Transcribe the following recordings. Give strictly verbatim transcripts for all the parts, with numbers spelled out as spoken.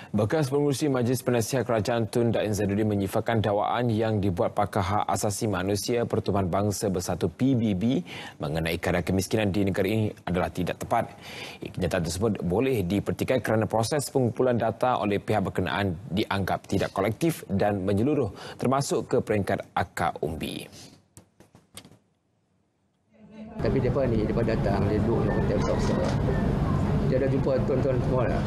Bekas Pengerusi Majlis Penasihat Kerajaan Tun Datin Zainuddin menyifatkan dakwaan yang dibuat Pakar Hak Asasi Manusia Pertubuhan Bangsa Bersatu P B B mengenai kadar kemiskinan di negara ini adalah tidak tepat. Kenyataan tersebut boleh dipertikai kerana proses pengumpulan data oleh pihak berkenaan dianggap tidak kolektif dan menyeluruh termasuk ke peringkat akar umbi. Tapi mereka ni, mereka datang, dia duduk dalam hotel besar-besar. Dia dah jumpa tuan-tuan semua lah.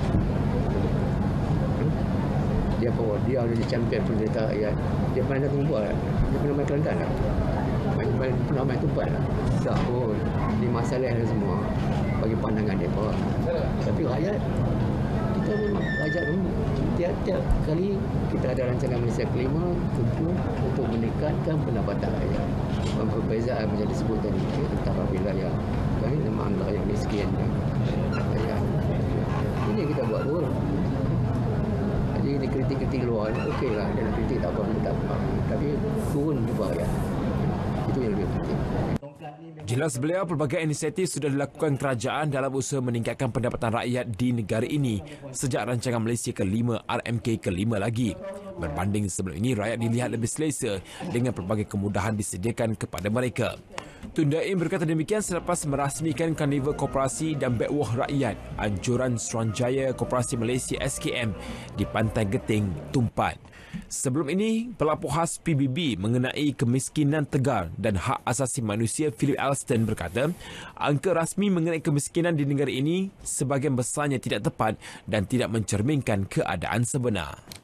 Dia apa? Dia ada champion pendeta rakyat. Dia pernah datang buat lah. Dia pernah main Kelantan lah. Main, main, pernah main Tupat lah. Tak pun. Ini masalah dan semua. Bagi pandangan dia apa. Tapi rakyat, kita memang rakyat pun tiap-tiap kali kita ada rancangan Malaysia kelima tujuh untuk meningkatkan pendapatan rakyat. Perbezaan macam disebut tadi antara wilayah kan memang rakyat miskin rakyat. Ini kita buat pun. Jadi ini kritik-kritik luar okey lah, dia nak kritik tak apa pun tak apa. Tapi turun juga rakyat. Itu yang lebih penting. Jelas beliau, pelbagai inisiatif sudah dilakukan kerajaan dalam usaha meningkatkan pendapatan rakyat di negara ini sejak rancangan Malaysia kelima R M K kelima lagi. Berbanding sebelum ini, rakyat dilihat lebih selesa dengan pelbagai kemudahan disediakan kepada mereka. Tun Datin berkata demikian selepas merasmikan Karnival Koperasi dan Bekwah Rakyat Anjuran Suruhanjaya Koperasi Malaysia S K M di Pantai Geting, Tumpat. Sebelum ini, pelapor khas P B B mengenai kemiskinan tegar dan hak asasi manusia Philip Alston berkata, angka rasmi mengenai kemiskinan di negara ini sebahagian besarnya tidak tepat dan tidak mencerminkan keadaan sebenar.